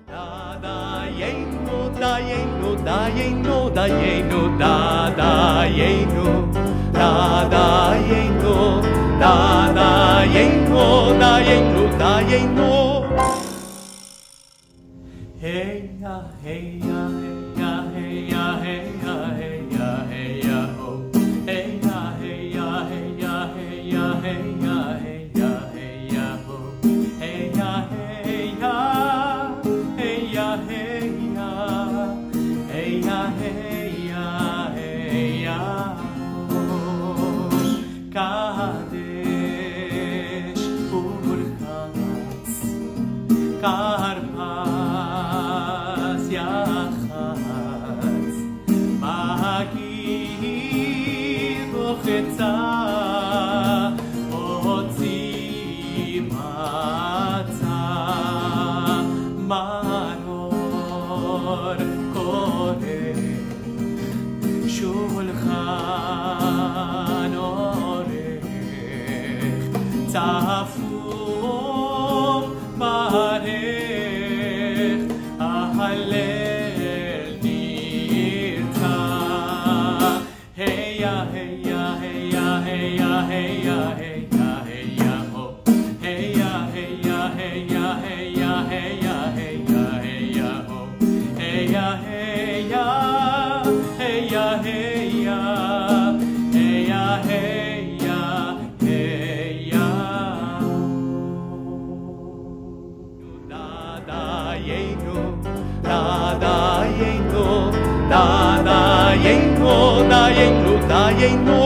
Dayenu, dayenu, dayenu, dayenu, dayenu, dayenu, dayenu, dayenu, dayenu. Hey ya, hey ya, hey ya, hey ya, hey ya, hey ya, hey ya, oh. Hey ya, hey ya, hey ya, hey ya, hey ya, hey ya, hey ya, oh. Hey ya, hey ya. Hey ya, hey ya, hey ya, hey ya, hey ya, oh. Kadesh Urchatz, Karpas Yachatz, Magid Bochetzah, Otzi Matzah, Manor Korech, Shulchan Orech, Tzafum Barech, Ahalel Nirta. Hey ya, hey ya, hey ya, hey ya, hey ya, hey ya, hey ya, oh. Hey ya, hey ya, hey ya, hey ya, hey ya, hey ya, hey ya, oh. Hey ya, hey ya, hey ya, hey ya, hey ya, hey ya, hey ya. Dayenu, dayenu, dayenu, dayenu, dayenu.